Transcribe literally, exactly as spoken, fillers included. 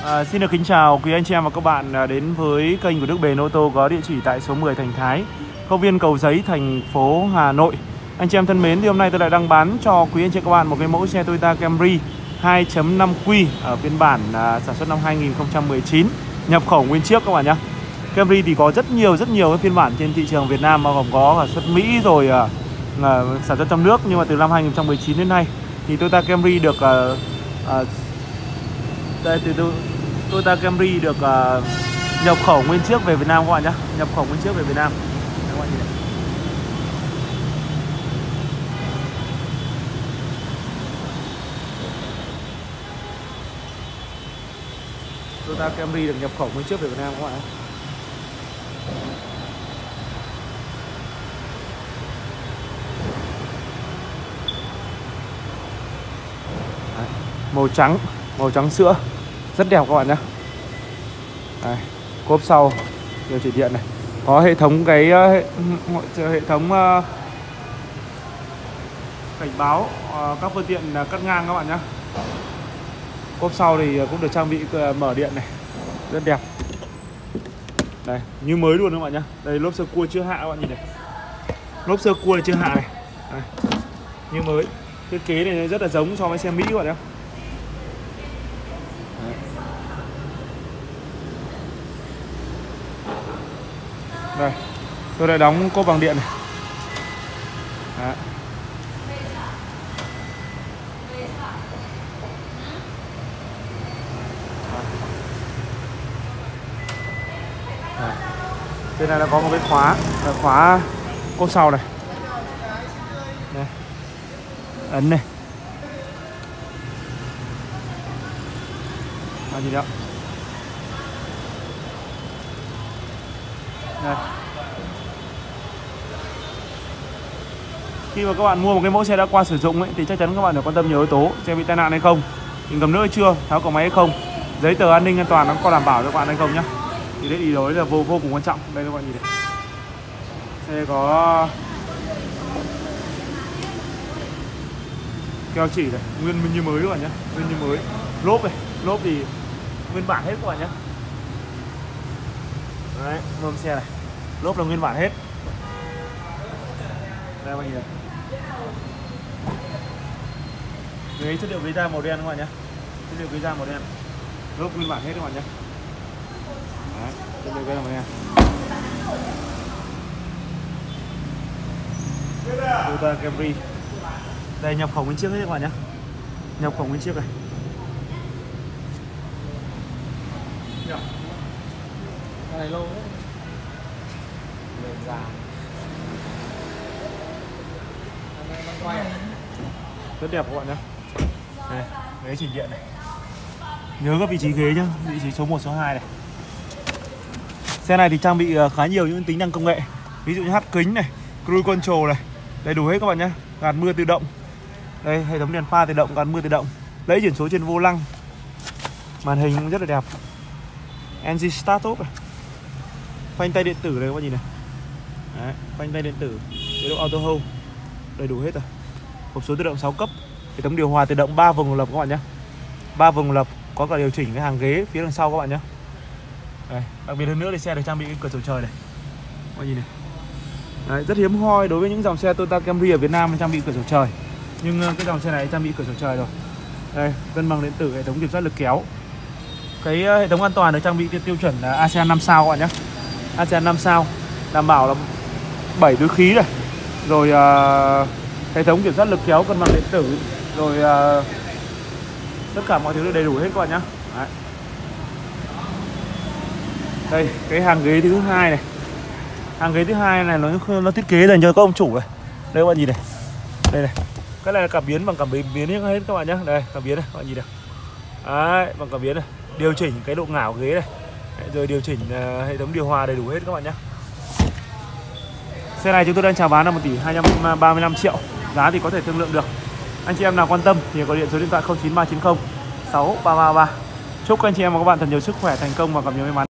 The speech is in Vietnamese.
À, xin được kính chào quý anh chị em và các bạn đến với kênh của Đức Bền Ô Tô có địa chỉ tại số mười Thành Thái, công viên Cầu Giấy, thành phố Hà Nội. Anh chị em thân mến, thì hôm nay tôi lại đang bán cho quý anh chị các bạn một cái mẫu xe Toyota Camry hai chấm năm Q ở phiên bản à, sản xuất năm hai nghìn không trăm mười chín, nhập khẩu nguyên chiếc các bạn nhé. Camry thì có rất nhiều rất nhiều cái phiên bản trên thị trường Việt Nam, bao gồm có sản xuất Mỹ rồi à, à, sản xuất trong nước, nhưng mà từ năm hai nghìn không trăm mười chín đến nay thì Toyota Camry được à, à, đây từ từ Toyota Camry được uh, nhập khẩu nguyên chiếc về Việt Nam các bạn nhé, nhập khẩu nguyên chiếc về Việt Nam. Đấy, các bạn nhìn này. Toyota Camry được nhập khẩu nguyên chiếc về Việt Nam các bạn nhé. Đấy, màu trắng, màu trắng sữa, rất đẹp các bạn nhé. Đây, cốp sau điều chỉnh điện này, có hệ thống cái hệ, hệ thống uh, cảnh báo uh, các phương tiện uh, cắt ngang các bạn nhé. Cốp sau thì cũng được trang bị uh, mở điện này, rất đẹp. Đây, như mới luôn các bạn nhé. Đây, lốp sơ cua chưa hạ các bạn nhìn này, lốp sơ cua này chưa hạ này. Đây, như mới. Thiết kế này rất là giống so với xe Mỹ các bạn nhé. Đây, tôi đã đóng cốp bằng điện này. Đấy. Đấy. Trên này là có một cái khóa, là khóa cốp sau này. Đây. Ấn này. Đó, gì đó. Đây. Khi mà các bạn mua một cái mẫu xe đã qua sử dụng ấy, thì chắc chắn các bạn phải quan tâm nhiều yếu tố: xe bị tai nạn hay không, bình cầm nước hay chưa, tháo cò máy hay không, giấy tờ an ninh an toàn nó có đảm bảo cho các bạn hay không nhá. Thì đấy, ý đối là vô vô cùng quan trọng. Đây các bạn nhìn này, xe có keo chỉ này, nguyên như mới các bạn nhé, nguyên như mới. Lốp này, lốp thì nguyên bản hết các bạn nhé. Đấy, lốp xe này, lốp là nguyên bản hết. Đây các bạn nhìn này. Ghế chất liệu ghế da màu đen các bạn nhé, chất liệu ghế da màu đen, lốp nguyên bản hết các bạn nhé. Đấy, chất liệu ghế da màu đen. Toyota Camry. Đây, nhập khẩu nguyên chiếc hết các bạn nhé, nhập khẩu nguyên chiếc này. Cái này lâu đấy. Rất đẹp các bạn nhé. Đây, ghế chỉnh điện này. Nhớ các vị trí ghế nhá, vị trí số một, số hai này. Xe này thì trang bị khá nhiều những tính năng công nghệ, ví dụ như hắt kính này, cruise control này, đầy đủ hết các bạn nhé. Gạt mưa tự động. Đây, hệ thống đèn pha tự động, gạt mưa tự động, lấy chuyển số trên vô lăng. Màn hình cũng rất là đẹp. Engine start top này. Phanh tay điện tử đây các bạn nhìn này. Đấy, phanh tay điện tử, chế độ auto hold, đầy đủ hết rồi. Hộp số tự động sáu cấp, hệ thống điều hòa tự động ba vùng lập các bạn nhé, ba vùng lập, có cả điều chỉnh cái hàng ghế phía đằng sau các bạn nhé. Đây, đặc biệt hơn nữa thì xe được trang bị cái cửa sổ trời này, các bạn nhìn này. Đấy, rất hiếm hoi đối với những dòng xe Toyota Camry ở Việt Nam trang bị cửa sổ trời, nhưng cái dòng xe này trang bị cửa sổ trời rồi. Đây, cân bằng điện tử, hệ thống kiểm soát lực kéo. Cái hệ thống an toàn được trang bị tiêu chuẩn là a sê an năm sao các bạn nhé, a sê an năm sao, đảm bảo là bảy túi khí này, rồi uh, hệ thống kiểm soát lực kéo, cân bằng điện tử, rồi uh, tất cả mọi thứ đầy đủ hết các bạn nhé. Đấy. Đây, cái hàng ghế thứ hai này, hàng ghế thứ hai này nó nó thiết kế dành cho các ông chủ này. Đây các bạn nhìn này, đây này, cái này là cảm biến bằng cảm biến biến hết các bạn nhé. Đây, cảm biến này, các bạn nhìn này. Đấy, bằng cảm biến này, điều chỉnh cái độ ngả của ghế này. Đấy, rồi điều chỉnh uh, hệ thống điều hòa đầy đủ hết các bạn nhé. Xe này chúng tôi đang chào bán là một tỷ hai trăm ba mươi lăm triệu, giá thì có thể thương lượng được. Anh chị em nào quan tâm thì gọi điện số điện thoại không chín ba chín không sáu ba ba ba. Chúc anh chị em và các bạn thật nhiều sức khỏe, thành công và gặp nhiều may mắn.